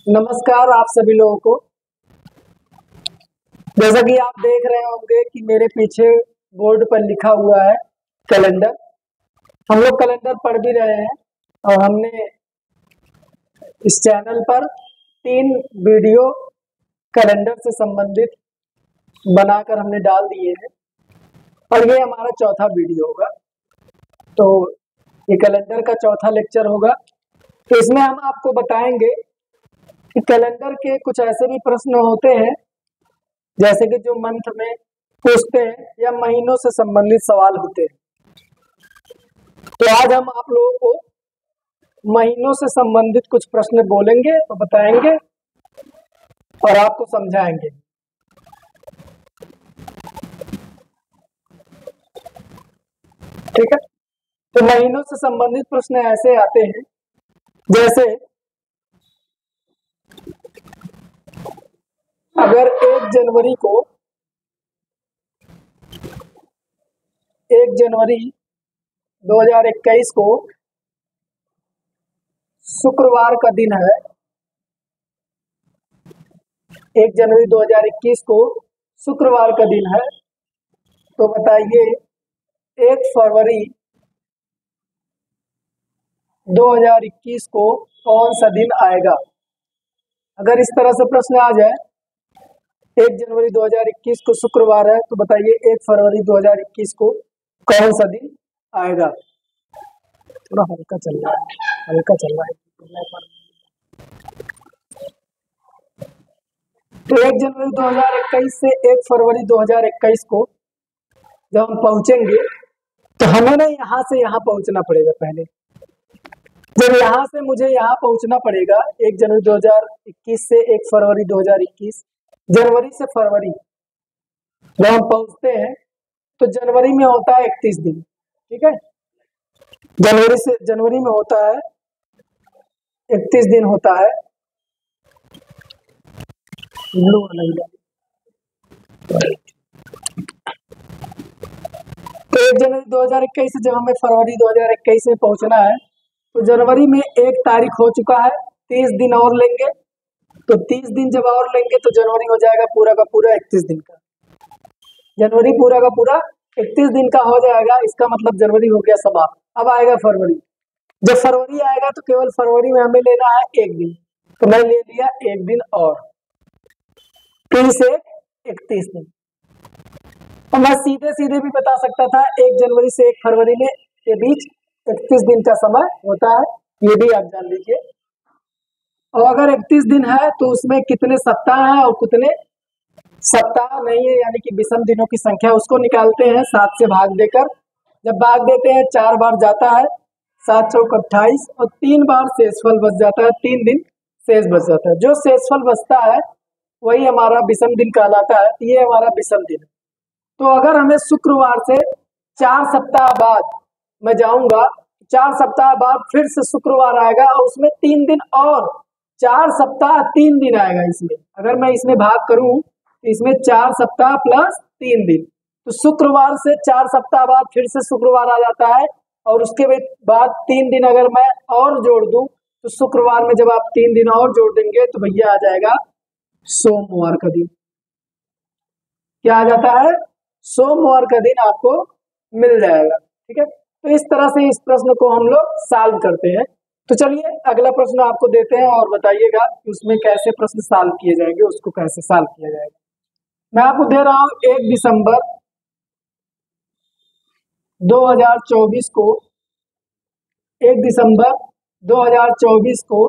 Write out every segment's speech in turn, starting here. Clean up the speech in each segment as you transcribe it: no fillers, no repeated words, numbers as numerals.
नमस्कार आप सभी लोगों को। जैसा कि आप देख रहे होंगे कि मेरे पीछे बोर्ड पर लिखा हुआ है कैलेंडर। हम लोग कैलेंडर पढ़ भी रहे हैं और हमने इस चैनल पर 3 वीडियो कैलेंडर से संबंधित बनाकर हमने डाल दिए हैं और ये हमारा चौथा वीडियो होगा। तो ये कैलेंडर का चौथा लेक्चर होगा। तो इसमें हम आपको बताएंगे कि कैलेंडर के कुछ ऐसे भी प्रश्न होते हैं जैसे कि जो मंथ में पूछते हैं या महीनों से संबंधित सवाल होते हैं। तो आज हम आप लोगों को महीनों से संबंधित कुछ प्रश्न बोलेंगे और बताएंगे और आपको समझाएंगे। ठीक है, तो महीनों से संबंधित प्रश्न ऐसे आते हैं जैसे अगर 1 जनवरी 2021 को शुक्रवार का दिन है, 1 जनवरी 2021 को शुक्रवार का दिन है, तो बताइए 1 फरवरी 2021 को कौन सा दिन आएगा। अगर इस तरह से प्रश्न आ जाए 1 जनवरी 2021 को शुक्रवार है तो बताइए 1 फरवरी 2021 को कौन सा दिन आएगा। थोड़ा हल्का चल रहा है तो 1 जनवरी 2021 से 1 फरवरी 2021 को जब हम पहुंचेंगे तो हमें ना यहाँ से यहाँ पहुंचना पड़ेगा। पहले जब यहाँ से मुझे यहाँ पहुंचना पड़ेगा 1 जनवरी 2021 से 1 फरवरी 2021, जनवरी से फरवरी जब हम पहुंचते हैं तो जनवरी में होता है 31 दिन। ठीक है, जनवरी में होता है 31 दिन होता है। तो 1 जनवरी 2021 से जब हमें फरवरी 2021 में पहुंचना है तो जनवरी में 1 तारीख हो चुका है, 30 दिन और लेंगे। तो 30 दिन जब और लेंगे तो जनवरी हो जाएगा पूरा का पूरा 31 दिन का। जनवरी पूरा का पूरा 31 दिन का हो जाएगा, इसका मतलब जनवरी हो गया समाप्त। अब आएगा फरवरी। जब फरवरी आएगा तो केवल फरवरी में हमें लेना है 1 दिन, तो मैं ले लिया 1 दिन और 30 से 31 दिन। और मैं सीधे सीधे भी बता सकता था 1 जनवरी से 1 फरवरी में के बीच 31 दिन का समय होता है, ये भी आप जान लीजिए। और अगर 31 दिन है तो उसमें कितने सप्ताह हैं और कितने सप्ताह नहीं है, यानी कि विषम दिनों की संख्या उसको निकालते हैं 7 से भाग देकर। जब भाग देते हैं 4 बार जाता है, 7 चौक 28 और 3 बार शेषफल बच जाता है, 3 दिन शेष बच जाता है। जो शेषफल बचता है वही हमारा विषम दिन कहलाता है। ये हमारा विषम दिन। तो अगर हमें शुक्रवार से 4 सप्ताह बाद मैं जाऊंगा, 4 सप्ताह बाद फिर से शुक्रवार आएगा और उसमें 3 दिन और 4 सप्ताह 3 दिन आएगा। इसमें अगर मैं इसमें भाग करूं तो इसमें 4 सप्ताह प्लस 3 दिन, तो शुक्रवार से 4 सप्ताह बाद फिर से शुक्रवार आ जाता है और उसके बाद 3 दिन अगर मैं और जोड़ दूं तो शुक्रवार में जब आप 3 दिन और जोड़ देंगे तो भैया आ जाएगा सोमवार का दिन। क्या आ जाता है? सोमवार का दिन आपको मिल जाएगा। ठीक है, तो इस तरह से इस प्रश्न को हम लोग सॉल्व करते हैं। तो चलिए अगला प्रश्न आपको देते हैं और बताइएगा कि उसमें कैसे प्रश्न सॉल्व किए जाएंगे, उसको कैसे सॉल्व किया जाएगा। मैं आपको दे रहा हूं 1 दिसंबर 2024 को, 1 दिसंबर 2024 को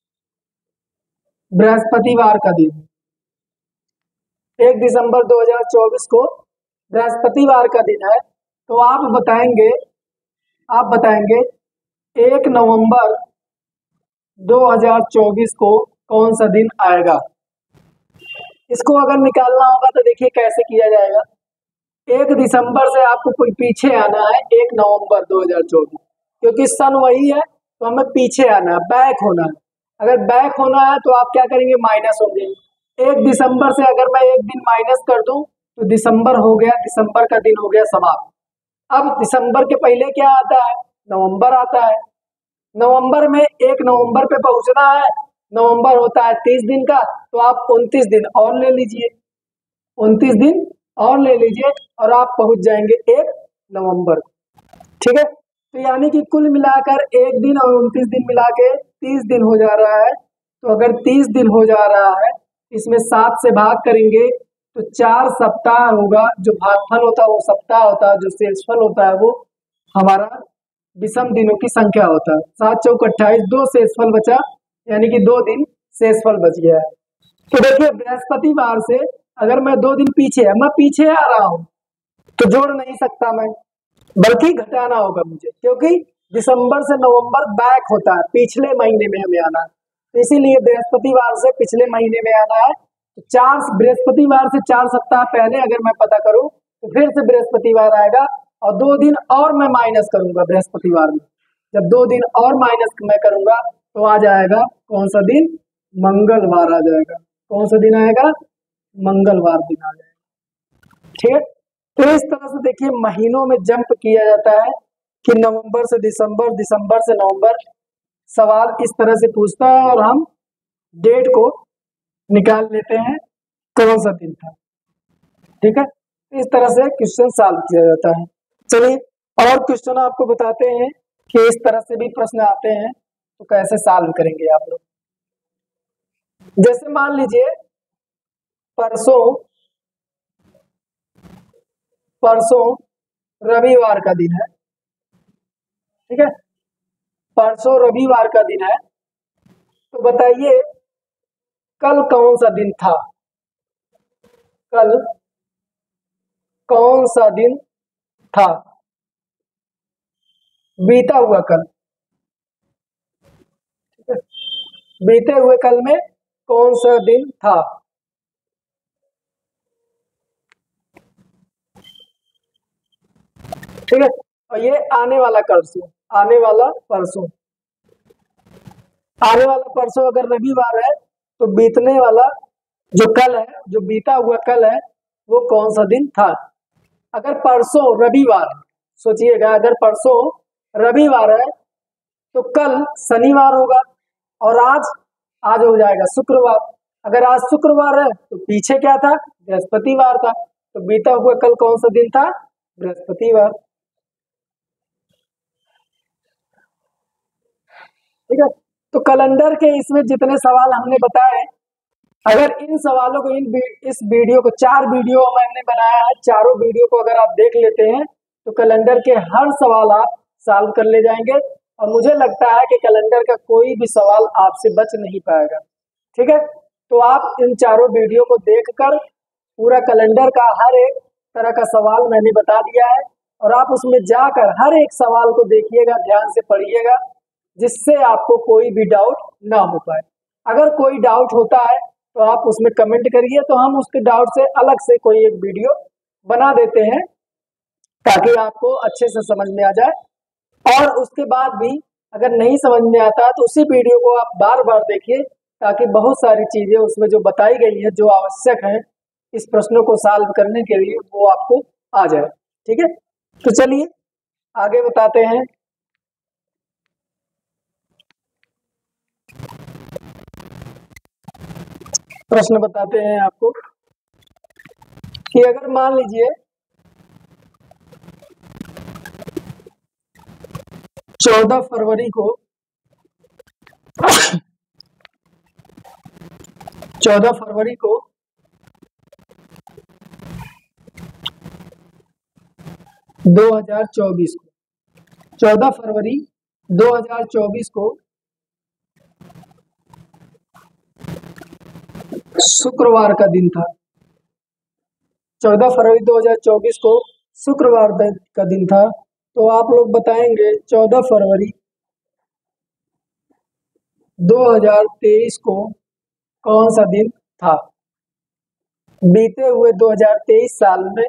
बृहस्पतिवार का दिन। 1 दिसंबर 2024 को बृहस्पतिवार का दिन है। तो आप बताएंगे 1 नवंबर 2024 को कौन सा दिन आएगा। इसको अगर निकालना होगा तो देखिए कैसे किया जाएगा। 1 दिसंबर से आपको कोई पीछे आना है 1 नवंबर 2024, क्योंकि सन वही है तो हमें पीछे आना है, बैक होना है। अगर बैक होना है तो आप क्या करेंगे, माइनस होंगे। 1 दिसंबर से अगर मैं 1 दिन माइनस कर दूं तो दिसंबर हो गया, दिसंबर का दिन हो गया समाप्त। अब दिसंबर के पहले क्या आता है, नवंबर आता है। नवंबर में 1 नवंबर पे पहुंचना है नवंबर होता है 30 दिन का, तो आप 29 दिन और ले लीजिए, 29 दिन और ले लीजिए और आप पहुंच जाएंगे 1 नवंबर को। ठीक है, तो यानी कि कुल मिलाकर 1 दिन और 29 दिन मिला के 30 दिन हो जा रहा है। तो अगर 30 दिन हो जा रहा है, इसमें 7 से भाग करेंगे तो 4 सप्ताह होगा। जो भागफल होता है वो सप्ताह होता है, जो शेषफल होता है वो हमारा विषम दिनों की संख्या होता है। 7 चौक 28, 2 शेषफल बचा, यानी कि 2 दिन शेषफल बच गया है। तो देखिए बृहस्पतिवार से अगर मैं 2 दिन पीछे है, मैं पीछे आ रहा हूँ तो जोड़ नहीं सकता मैं, बल्कि घटाना होगा मुझे, क्योंकि दिसंबर से नवंबर बैक होता है, पिछले महीने में हमें आना है। तो इसीलिए बृहस्पतिवार से पिछले महीने में आना है। तो 4 बृहस्पतिवार से 4 सप्ताह पहले अगर मैं पता करूं तो फिर से बृहस्पतिवार आएगा और 2 दिन और मैं माइनस करूंगा बृहस्पतिवार में। जब 2 दिन और माइनस मैं करूंगा तो आ जाएगा कौन सा दिन? मंगलवार आ जाएगा। कौन सा दिन आएगा? मंगलवार दिन आ जाएगा। ठीक है, तो इस तरह से देखिए महीनों में जंप किया जाता है कि नवंबर से दिसंबर, दिसंबर से नवंबर। सवाल इस तरह से पूछता है और हम डेट को निकाल लेते हैं कौन सा दिन था। ठीक है, इस तरह से क्वेश्चन सॉल्व किया जाता है। चलिए और क्वेश्चन आपको बताते हैं कि इस तरह से भी प्रश्न आते हैं तो कैसे सॉल्व करेंगे आप लोग। जैसे मान लीजिए परसों परसों रविवार का दिन है। ठीक है, परसों रविवार का दिन है, तो बताइए कल कौन सा दिन था? कल कौन सा दिन था? बीता हुआ कल। ठीक है, बीते हुए कल में कौन सा दिन था? ठीक है, और ये आने वाला परसों, आने वाला परसों, आने वाला परसों अगर रविवार है तो बीतने वाला जो कल है, जो बीता हुआ कल है, वो कौन सा दिन था? अगर परसों रविवार, सोचिएगा अगर परसों रविवार है तो कल शनिवार होगा और आज आज हो जाएगा शुक्रवार। अगर आज शुक्रवार है तो पीछे क्या था? बृहस्पतिवार था। तो बीता हुआ कल कौन सा दिन था? बृहस्पतिवार। ठीक है, तो कैलेंडर के इसमें जितने सवाल हमने बताए, अगर इन सवालों को इस वीडियो को 4 वीडियो मैंने बनाया है, चारों वीडियो को अगर आप देख लेते हैं तो कैलेंडर के हर सवाल आप सॉल्व कर ले जाएंगे और मुझे लगता है कि कैलेंडर का कोई भी सवाल आपसे बच नहीं पाएगा। ठीक है, तो आप इन चारों वीडियो को देखकर पूरा कैलेंडर का हर एक तरह का सवाल मैंने बता दिया है और आप उसमें जाकर हर एक सवाल को देखिएगा, ध्यान से पढ़िएगा, जिससे आपको कोई भी डाउट ना हो पाए। अगर कोई डाउट होता है तो आप उसमें कमेंट करिए, तो हम उसके डाउट से अलग से कोई एक वीडियो बना देते हैं ताकि आपको अच्छे से समझ में आ जाए। और उसके बाद भी अगर नहीं समझ में आता तो उसी वीडियो को आप बार बार देखिए, ताकि बहुत सारी चीजें उसमें जो बताई गई है, जो आवश्यक है इस प्रश्नों को सॉल्व करने के लिए, वो आपको आ जाए। ठीक है, तो चलिए आगे बताते हैं। प्रश्न बताते हैं आपको कि अगर मान लीजिए 14 फरवरी को 14 फरवरी को 2024 को 14 फरवरी 2024 को शुक्रवार का दिन था। 14 फरवरी 2024 को शुक्रवार का दिन था। तो आप लोग बताएंगे 14 फरवरी 2023 को कौन सा दिन था? बीते हुए 2023 साल में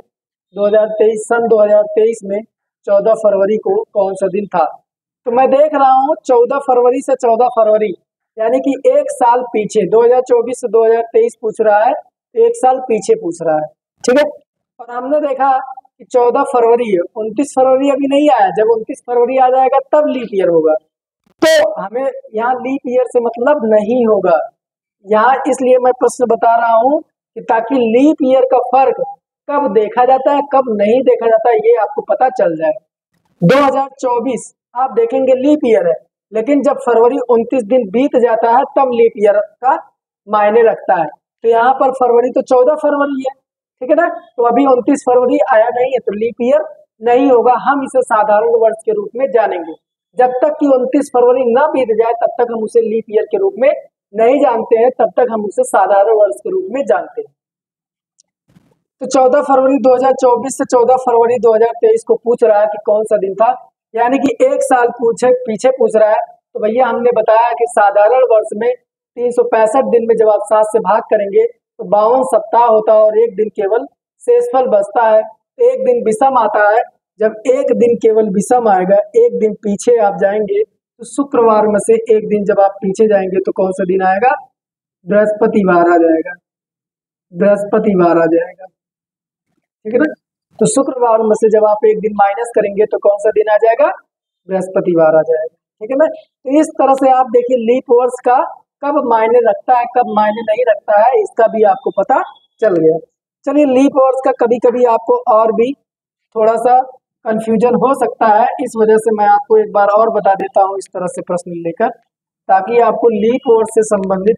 2023 में 14 फरवरी को कौन सा दिन था? तो मैं देख रहा हूँ 14 फरवरी से 14 फरवरी यानी कि 1 साल पीछे, 2024 से 2023 पूछ रहा है, 1 साल पीछे पूछ रहा है। ठीक है, और हमने देखा कि 14 फरवरी है, 29 फरवरी अभी नहीं आया। जब 29 फरवरी आ जाएगा तब लीप ईयर होगा। तो हमें यहाँ लीप ईयर से मतलब नहीं होगा। यहाँ इसलिए मैं प्रश्न बता रहा हूँ कि ताकि लीप ईयर का फर्क कब देखा जाता है कब नहीं देखा जाता है ये आपको पता चल जाए। 2024 आप देखेंगे लीप ईयर है, लेकिन जब फरवरी 29 दिन बीत जाता है तब लीप ईयर का मायने रखता है। तो यहाँ पर फरवरी तो 14 फरवरी है, ठीक है ना, तो अभी 29 फरवरी आया नहीं है तो लीप ईयर नहीं होगा, हम इसे साधारण वर्ष के रूप में जानेंगे। जब तक कि 29 फरवरी न बीत जाए तब तक हम उसे लीप ईयर के रूप में नहीं जानते हैं, तब तक हम उसे साधारण वर्ष के रूप में जानते हैं। तो 14 फरवरी 2024 से 14 फरवरी 2023 को पूछ रहा है कि कौन सा दिन था, यानी कि एक साल पीछे पूछ रहा है। तो भैया हमने बताया कि साधारण वर्ष में 365 दिन में जब आप 7 से भाग करेंगे तो 52 सप्ताह होता है और एक दिन केवल शेषफल बचता है। एक दिन विषम आता है, जब एक दिन केवल विषम आएगा, एक दिन पीछे आप जाएंगे तो शुक्रवार में से एक दिन जब आप पीछे जाएंगे तो कौन सा दिन आएगा, बृहस्पतिवार आ जाएगा, बृहस्पतिवार आ जाएगा, ठीक है ना। तो शुक्रवार में से जब आप एक दिन माइनस करेंगे तो कौन सा दिन आ जाएगा, बृहस्पतिवार आ जाएगा, ठीक है ना। तो इस तरह से आप देखिए लीप वर्ष का कब मायने रखता है कब मायने नहीं रखता है इसका भी आपको पता चल गया। चलिए लीप वर्ष का कभी कभी आपको और भी थोड़ा सा कंफ्यूजन हो सकता है, इस वजह से मैं आपको एक बार और बता देता हूँ इस तरह से प्रश्न लेकर, ताकि आपको लीप वर्ष से संबंधित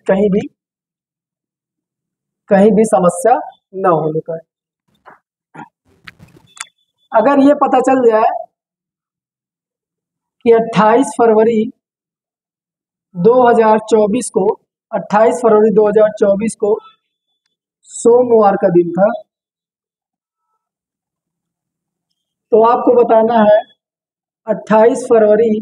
कहीं भी समस्या न होने पाए। अगर ये पता चल जाए कि 28 फरवरी 2024 को 28 फरवरी 2024 को सोमवार का दिन था, तो आपको बताना है 28 फरवरी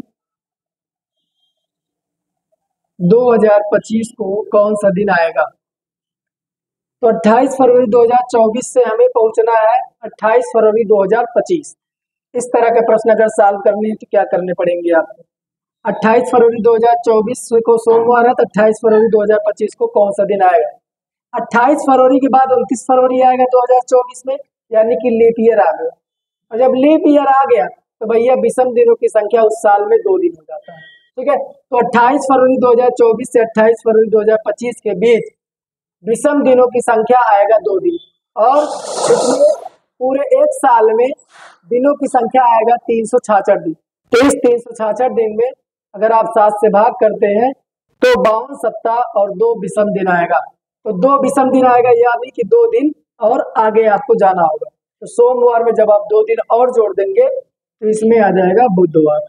2025 को कौन सा दिन आएगा। तो 28 फरवरी 2024 से हमें पहुंचना है 28 फरवरी 2025। इस तरह के प्रश्न अगर सॉल्व करने हैं तो क्या करने पड़ेंगे आपको। 28 फरवरी 2024 को सोमवार है तो 28 फरवरी 2025 को कौन सा दिन आएगा। 28 फरवरी के बाद 29 फरवरी आएगा 2024 में, यानी कि लीप ईयर आ गया। और जब लीप ईयर आ गया तो भैया विषम दिनों की संख्या उस साल में 2 दिन हो जाता है, ठीक है। तो 28 फरवरी 2024 से 28 फरवरी 2025 के बीच विषम दिनों की संख्या आएगा 2 दिन, और पूरे एक साल में दिनों की संख्या आएगा 366 दिन। तो इस 366 दिन में अगर आप 7 से भाग करते हैं तो 52 सप्ताह और 2 विषम दिन आएगा। तो 2 विषम दिन आएगा, यानी कि 2 दिन और आगे आपको जाना होगा। तो सोमवार में जब आप 2 दिन और जोड़ देंगे तो इसमें आ जाएगा बुधवार।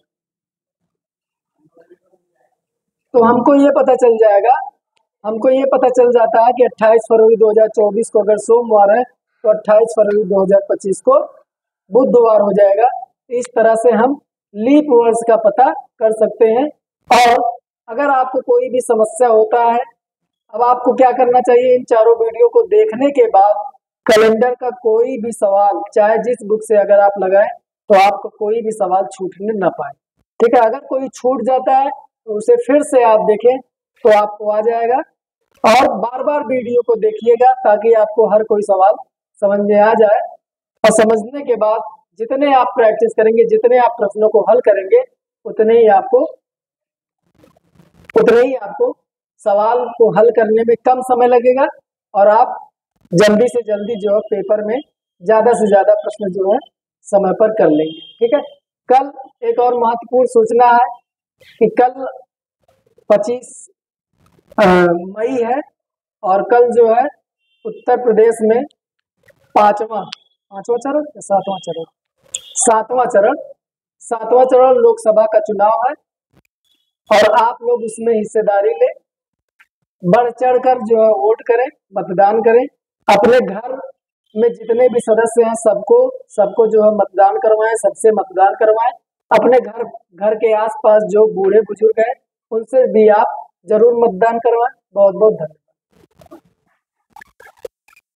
तो हमको ये पता चल जाएगा, हमको ये पता चल जाता है कि 28 फरवरी 2024 को अगर सोमवार है तो 28 फरवरी 2025 को बुधवार हो जाएगा। इस तरह से हम लीप वर्ष का पता कर सकते हैं। और अगर आपको कोई भी समस्या होता है, अब आपको क्या करना चाहिए, इन चारों वीडियो को देखने के बाद कैलेंडर का कोई भी सवाल चाहे जिस बुक से अगर आप लगाएं तो आपको कोई भी सवाल छूटने न पाए, ठीक है। अगर कोई छूट जाता है तो उसे फिर से आप देखें तो आपको आ जाएगा। और बार बार वीडियो को देखिएगा ताकि आपको हर कोई सवाल समझ में आ जाए। और समझने के बाद जितने आप प्रैक्टिस करेंगे, जितने आप प्रश्नों को हल करेंगे, उतने ही आपको सवाल को हल करने में कम समय लगेगा और आप जल्दी से जल्दी जो है पेपर में ज्यादा से ज्यादा प्रश्न जो है समय पर कर लेंगे, ठीक है। कल एक और महत्वपूर्ण सूचना है कि कल 25 मई है और कल जो है उत्तर प्रदेश में पांचवा चरण या सातवां चरण लोकसभा का चुनाव है और आप लोग उसमें हिस्सेदारी लें, बढ़ चढ़कर जो है वोट करें, मतदान करें। अपने घर में जितने भी सदस्य हैं सबको जो है मतदान करवाएं, सबसे मतदान करवाएं। अपने घर के आसपास जो बूढ़े बुजुर्ग हैं उनसे भी आप जरूर मतदान करवाएं। बहुत बहुत धन्यवाद।